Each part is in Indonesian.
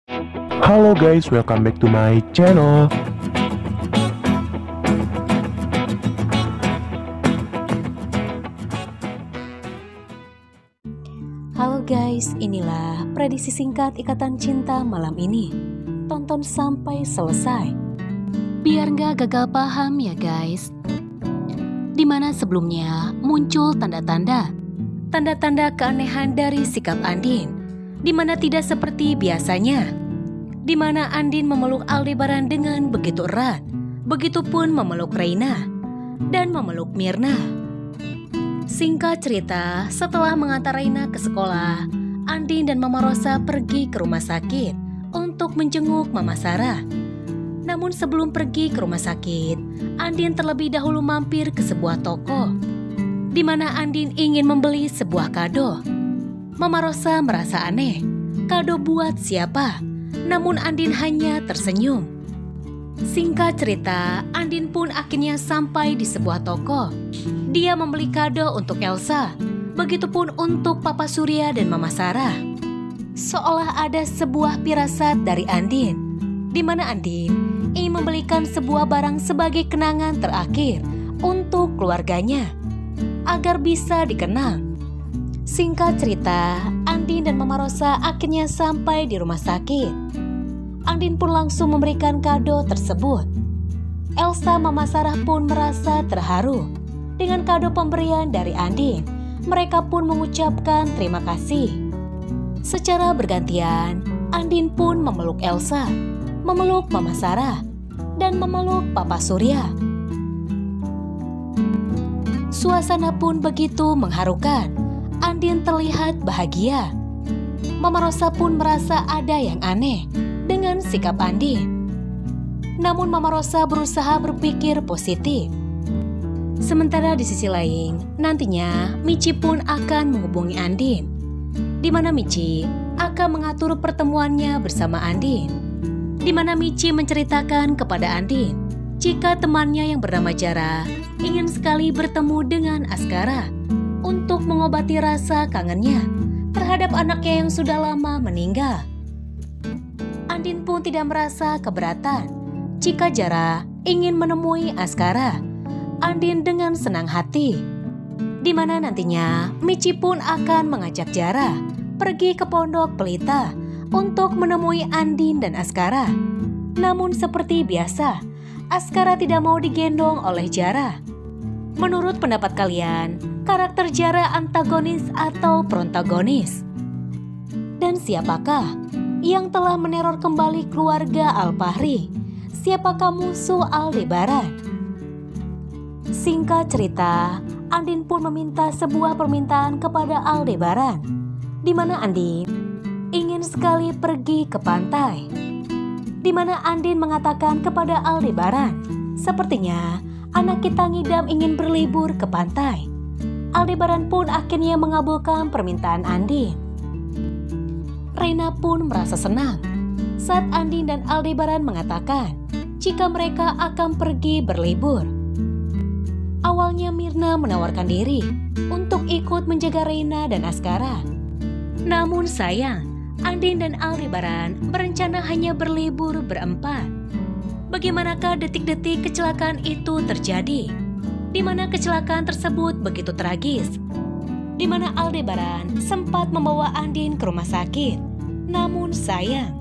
Halo guys, welcome back to my channel. Halo guys, inilah prediksi singkat Ikatan Cinta malam ini. Tonton sampai selesai, biar nggak gagal paham ya guys. Dimana sebelumnya muncul tanda-tanda keanehan dari sikap Andin, dimana tidak seperti biasanya. Dimana Andin memeluk Aldebaran dengan begitu erat, begitupun memeluk Reina dan memeluk Mirna. Singkat cerita, setelah mengantar Reina ke sekolah, Andin dan Mama Rosa pergi ke rumah sakit untuk menjenguk Mama Sarah. Namun sebelum pergi ke rumah sakit, Andin terlebih dahulu mampir ke sebuah toko, di mana Andin ingin membeli sebuah kado. Mama Rosa merasa aneh, kado buat siapa? Namun Andin hanya tersenyum. Singkat cerita, Andin pun akhirnya sampai di sebuah toko. Dia membeli kado untuk Elsa, begitupun untuk Papa Surya dan Mama Sarah. Seolah ada sebuah firasat dari Andin, di mana Andin ingin membelikan sebuah barang sebagai kenangan terakhir untuk keluarganya, agar bisa dikenang. Singkat cerita, Andin dan Mama Rosa akhirnya sampai di rumah sakit. Andin pun langsung memberikan kado tersebut. Elsa, Mama Sarah pun merasa terharu dengan kado pemberian dari Andin. Mereka pun mengucapkan terima kasih. Secara bergantian, Andin pun memeluk Elsa, memeluk Mama Sarah, dan memeluk Papa Surya. Suasana pun begitu mengharukan. Andin terlihat bahagia. Mama Rosa pun merasa ada yang aneh dengan sikap Andin. Namun Mama Rosa berusaha berpikir positif. Sementara di sisi lain, nantinya Michi pun akan menghubungi Andin, di mana Michi akan mengatur pertemuannya bersama Andin. Di mana Michi menceritakan kepada Andin jika temannya yang bernama Jara ingin sekali bertemu dengan Askara untuk mengobati rasa kangennya terhadap anaknya yang sudah lama meninggal. Andin pun tidak merasa keberatan jika Jara ingin menemui Askara. Andin dengan senang hati, di mana nantinya Michi pun akan mengajak Jara pergi ke Pondok Pelita untuk menemui Andin dan Askara. Namun seperti biasa, Askara tidak mau digendong oleh Jara. Menurut pendapat kalian, karakter Jara antagonis atau protagonis? Dan siapakah yang telah meneror kembali keluarga Alfahri? Siapakah musuh Aldebaran? Singkat cerita, Andin pun meminta sebuah permintaan kepada Aldebaran, di mana Andin ingin sekali pergi ke pantai. Di mana Andin mengatakan kepada Aldebaran, sepertinya anak kita ngidam ingin berlibur ke pantai. Aldebaran pun akhirnya mengabulkan permintaan Andin. Reina pun merasa senang saat Andin dan Aldebaran mengatakan jika mereka akan pergi berlibur. Awalnya Mirna menawarkan diri untuk ikut menjaga Reina dan Askara. Namun sayang, Andin dan Aldebaran berencana hanya berlibur berempat. Bagaimanakah detik-detik kecelakaan itu terjadi? Di mana kecelakaan tersebut begitu tragis, di mana Aldebaran sempat membawa Andin ke rumah sakit. Namun sayang,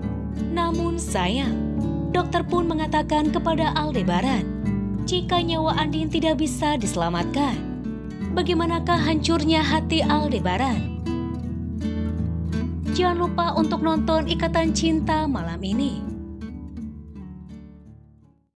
dokter pun mengatakan kepada Aldebaran jika nyawa Andin tidak bisa diselamatkan. Bagaimanakah hancurnya hati Aldebaran? Jangan lupa untuk nonton Ikatan Cinta malam ini.